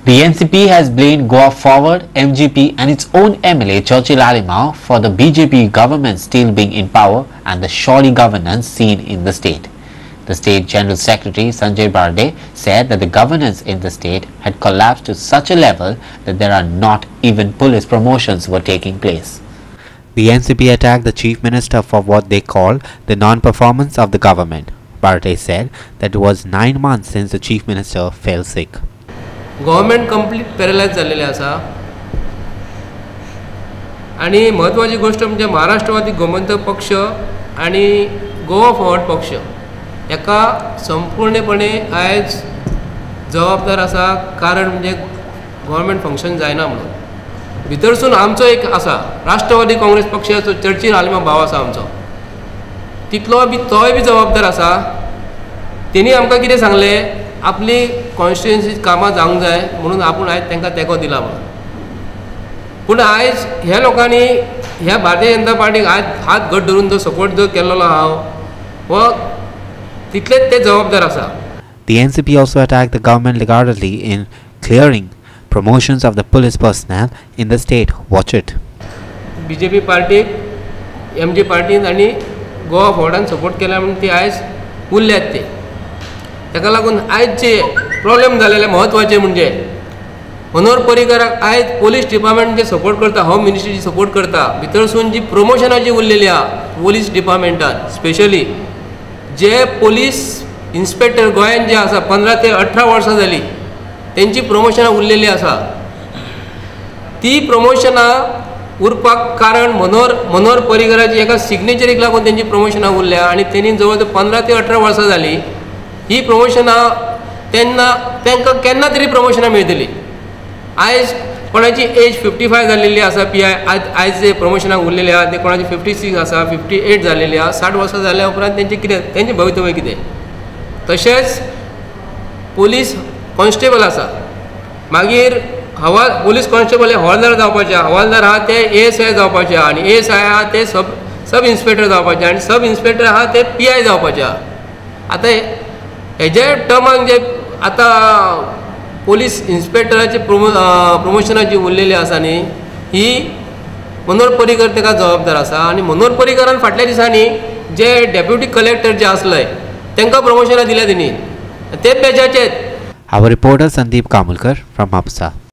The NCP has blamed Goa Forward, MGP and its own MLA Churchill Alimau for the BJP government still being in power and the shoddy governance seen in the state. The State General Secretary Sanjay Barde said that the governance in the state had collapsed to such a level that there are not even police promotions were taking place. The NCP attacked the Chief Minister for what they call the non-performance of the government. Barde said that it was 9 months since the Chief Minister fell sick. Government complete paralyse झालेले आसा आणि महत्वाची गोष्ट म्हणजे महाराष्ट्रवादी गोमंतक पक्ष आणि Goa forward पक्ष एका संपूर्णपणे आयज जबाबदार आसा. कारण म्हणजे गव्हर्नमेंट फंक्शन जायना म्हणून भितरसून आमचो एक आसा राष्ट्रवादी काँग्रेस पक्षाचो चर्चिल आलिमा भाव आसा आमचो, तितलो बी तोय बी जबाबदार आसा. तेणी आमकां कितें सांगलें, आपली कॉन्स्टिट्युएन्सी कामां जावंक जाय म्हणून आपूण आयज तांकां तेंको दिला म्हणून. पूण आयज ह्या लोकांनी ह्या भारतीय जनता पार्टीक आज हात घट धरून जो सपोर्ट जो केल्लो हांव हो तितलेच ते जबाबदार आसा. The NCP also attacked the government regardlessly in clearing promotions of the police personnel in the state. Watch it. BJP पार्टीक MG पार्टीन आनी गोवा फॉर्डान सपोर्ट केला म्हणून ती आयज उरल्यात ते. ताका लागून आयज जे प्रॉब्लेम जालेले महत्वाचे म्हणजे मनोहर पर्रीकाराक आयज पोलीस डिपार्टमेंट जे सपोर्ट करता, होम मिनिस्ट्री जी सपोर्ट करता, भितरसून जी प्रमोशनां जी उरलेली आहा पोलीस डिपार्टमेंटान स्पेशली जे पोलीस इन्स्पेक्टर गोंयांत जे आसा 15 ते 18 वर्सां जाली तेंची प्रमोशनां उरलेली आसा. ती प्रमोशनां उरपाक कारण मनोहर पर्रीकाराची एका सिग्नेचरीक लागून तेंची प्रमोशनां उरल्या आणि तेणी जवळ 15 ते 18 वर्सां जाली ही प्रमोशनां तांकां केन्ना तरी प्रमोशनां मेळटली. आयज कोणाची एज 55 जाल्लेली आसा PI आयज जे प्रमोशनाक उरलेले आहा ते कोणाची 56 आसा, 58 जाल्लेली आहा. 60 वर्सां जाल्या उपरांत तेंचे कितें तेंचें भवितव्य कितें. तशेंच पोलीस कॉन्स्टेबल आसा, मागीर पोलीस कॉन्स्टेबल हे हवालदार जावपाचे, हवालदार आहा ते ASI जावपाचे आनी ASI आहा ते सब इन्स्पेक्टर जावपाचे आनी सब इन्स्पेक्टर आहा ते PI जावपाचे आहा. आतां हेजे टर्माक जे आतां पोलीस इन्स्पेक्टराची प्रमोशनां जी उरलेली आसा न्ही ही मनोहर पर्रीकर ताका जबाबदार आसा. आनी मनोहर पर्रीकरान फाटल्या दिसांनी जे डेप्युटी कलेक्टर जे आसले तांकां प्रमोशनां दिल्या तेणी ते पेजाचेत. Our reporter Sandeep Kamulkar from Hapsa.